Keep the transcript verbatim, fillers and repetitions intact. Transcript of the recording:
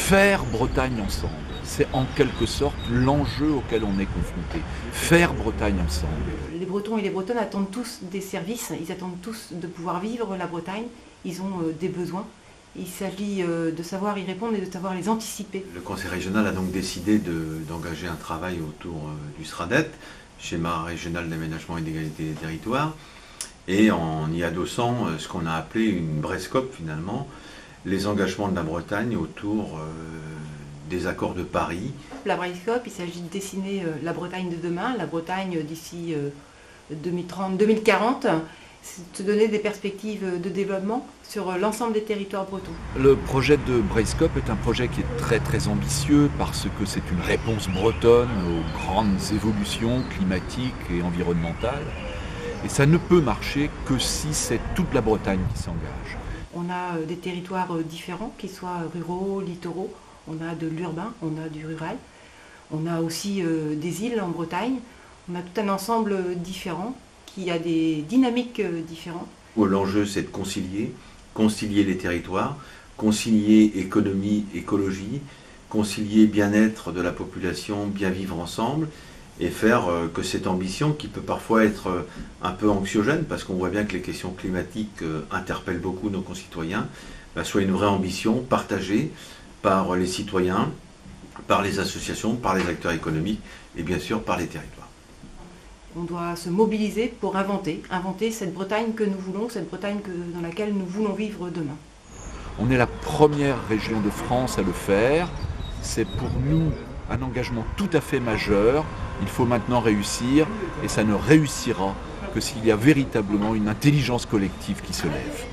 Faire Bretagne ensemble, c'est en quelque sorte l'enjeu auquel on est confronté. Faire Bretagne ensemble. Les Bretons et les Bretonnes attendent tous des services, ils attendent tous de pouvoir vivre la Bretagne, ils ont euh, des besoins. Il s'agit euh, de savoir y répondre et de savoir les anticiper. Le Conseil régional a donc décidé de, d'engager un travail autour euh, du SRADET, schéma régional d'aménagement et d'égalité des territoires, et en y adossant euh, ce qu'on a appelé une Brescope finalement, les engagements de la Bretagne autour euh, des accords de Paris. La Brescope, il s'agit de dessiner euh, la Bretagne de demain, la Bretagne d'ici euh, deux mille trente, deux mille quarante, c'est de donner des perspectives de développement sur l'ensemble des territoires bretons. Le projet de Brescope est un projet qui est très très ambitieux parce que c'est une réponse bretonne aux grandes évolutions climatiques et environnementales. Et ça ne peut marcher que si c'est toute la Bretagne qui s'engage. On a des territoires différents, qu'ils soient ruraux, littoraux, on a de l'urbain, on a du rural, on a aussi des îles en Bretagne, on a tout un ensemble différent qui a des dynamiques différentes. L'enjeu, c'est de concilier, concilier les territoires, concilier économie, écologie, concilier bien-être de la population, bien vivre ensemble, et faire que cette ambition, qui peut parfois être un peu anxiogène, parce qu'on voit bien que les questions climatiques interpellent beaucoup nos concitoyens, soit une vraie ambition partagée par les citoyens, par les associations, par les acteurs économiques, et bien sûr par les territoires. On doit se mobiliser pour inventer, inventer cette Bretagne que nous voulons, cette Bretagne que, dans laquelle nous voulons vivre demain. On est la première région de France à le faire. C'est pour nous un engagement tout à fait majeur. Il faut maintenant réussir et ça ne réussira que s'il y a véritablement une intelligence collective qui se lève.